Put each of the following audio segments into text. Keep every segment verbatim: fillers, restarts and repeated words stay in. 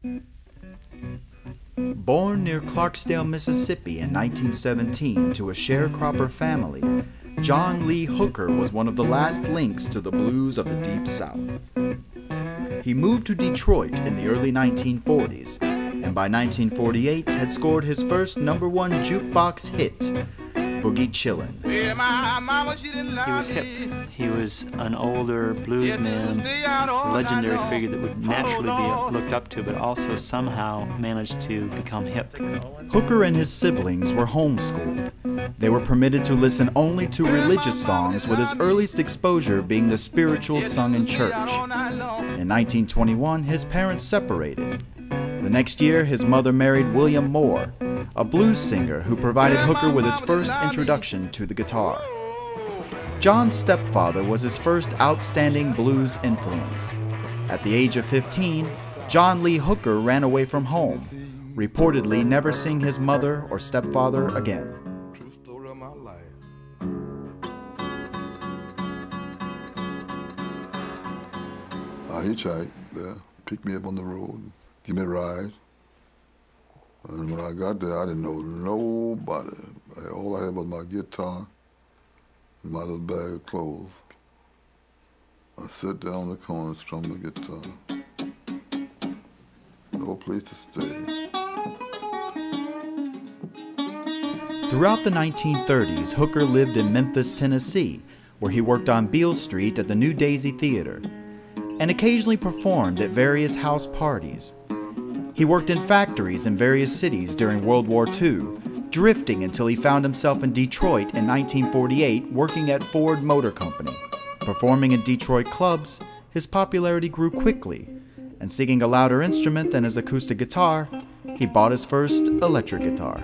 Born near Clarksdale, Mississippi in nineteen seventeen to a sharecropper family, John Lee Hooker was one of the last links to the blues of the Deep South. He moved to Detroit in the early nineteen forties, and by nineteen forty-eight had scored his first number one jukebox hit, Boogie Chillin'. He was hip. He was an older bluesman, a legendary figure that would naturally be looked up to, but also somehow managed to become hip. Hooker and his siblings were homeschooled. They were permitted to listen only to religious songs, with his earliest exposure being the spirituals sung in church. In nineteen twenty-one, his parents separated. The next year, his mother married William Moore, a blues singer who provided Hooker with his first introduction to the guitar. John's stepfather was his first outstanding blues influence. At the age of fifteen, John Lee Hooker ran away from home, reportedly never seeing his mother or stepfather again. True story of my life. I hitchhiked there, picked me up on the road, give me a ride. And when I got there, I didn't know nobody. All I had was my guitar and my little bag of clothes. I sat down on the corner and strummed my guitar. No place to stay. Throughout the nineteen thirties, Hooker lived in Memphis, Tennessee, where he worked on Beale Street at the New Daisy Theater, and occasionally performed at various house parties. He worked in factories in various cities during World War Two, drifting until he found himself in Detroit in nineteen forty-eight working at Ford Motor Company. Performing in Detroit clubs, his popularity grew quickly, and seeking a louder instrument than his acoustic guitar, he bought his first electric guitar.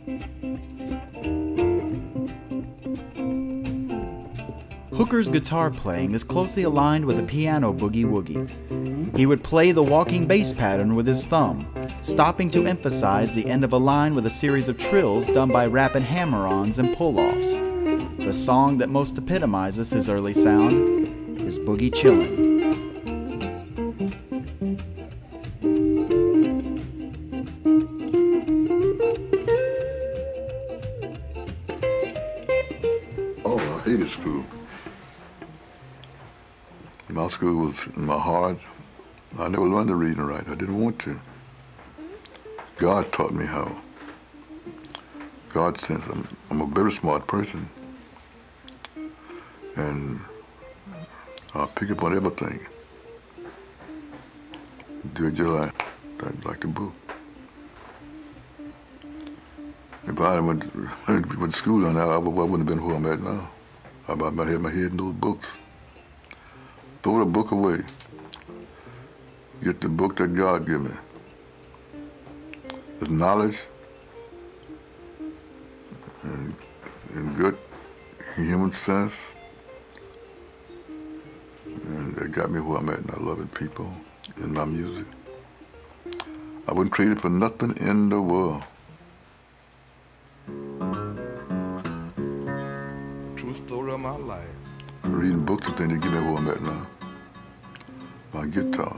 Hooker's guitar playing is closely aligned with the piano boogie-woogie. He would play the walking bass pattern with his thumb, stopping to emphasize the end of a line with a series of trills done by rapid hammer-ons and pull-offs. The song that most epitomizes his early sound is Boogie Chillin'. Oh, I hated school. My school was in my heart. I never learned to read and write. I didn't want to. God taught me how. God sent I'm, I'm a very smart person. And I pick up on everything. Do it just like, like the book. If I went, went to school on that, I wouldn't have been who I'm at now. I might have my head in those books. Throw the book away. Get the book that God gave me. The knowledge and, and good human sense. And that got me who I'm at now, loving people in my music. I wouldn't trade it for nothing in the world. True story of my life. Reading books and things that give me who I'm at now. My guitar.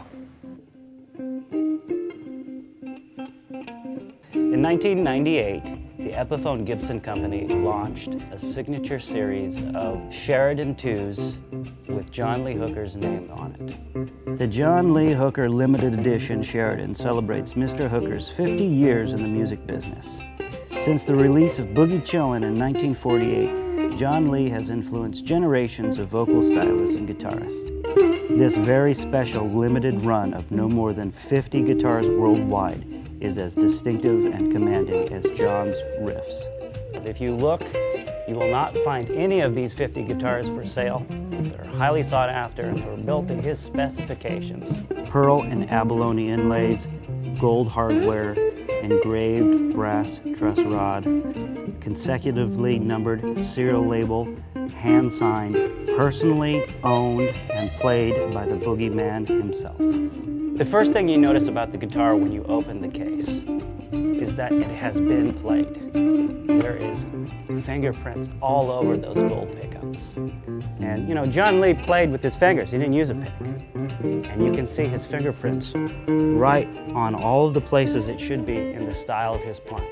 In nineteen ninety-eight, the Epiphone Gibson Company launched a signature series of Sheraton twos with John Lee Hooker's name on it. The John Lee Hooker limited edition Sheraton celebrates Mister Hooker's fifty years in the music business. Since the release of Boogie Chillin' in nineteen forty-eight, John Lee has influenced generations of vocal stylists and guitarists. This very special limited run of no more than fifty guitars worldwide is as distinctive and commanding as John's riffs. If you look, you will not find any of these fifty guitars for sale. They're highly sought after and they were built to his specifications. Pearl and abalone inlays, gold hardware, engraved brass truss rod, consecutively numbered serial label, hand-signed, personally owned and played by the boogeyman himself. The first thing you notice about the guitar when you open the case is is that it has been played. There is fingerprints all over those gold pickups. And you know, John Lee played with his fingers. He didn't use a pick. And you can see his fingerprints right on all of the places it should be in the style of his playing.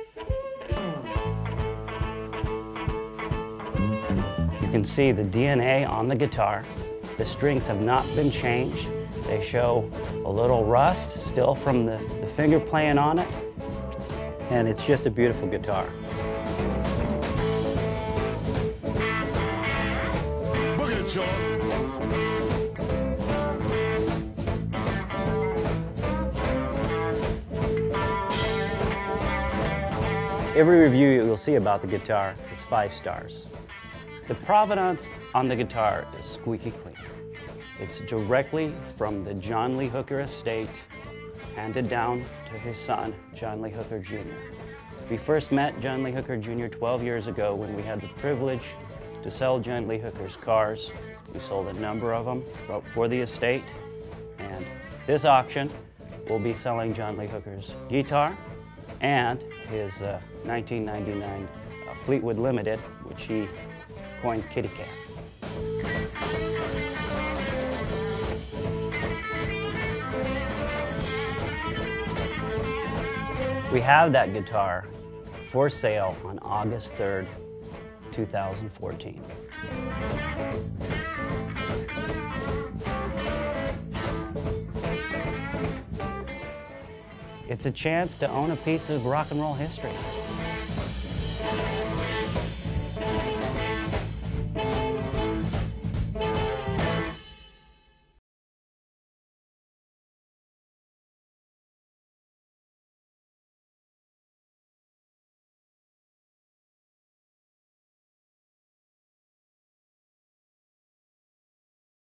You can see the D N A on the guitar. The strings have not been changed. They show a little rust still from the, the finger playing on it. And it's just a beautiful guitar. Every review you'll see about the guitar is five stars. The provenance on the guitar is squeaky clean. It's directly from the John Lee Hooker estate, handed down to his son, John Lee Hooker Junior We first met John Lee Hooker Junior twelve years ago when we had the privilege to sell John Lee Hooker's cars. We sold a number of them for the estate, and this auction will be selling John Lee Hooker's guitar and his uh, nineteen ninety-nine uh, Fleetwood Limited, which he coined Kitty Cat. We have that guitar for sale on August third, two thousand fourteen. It's a chance to own a piece of rock and roll history.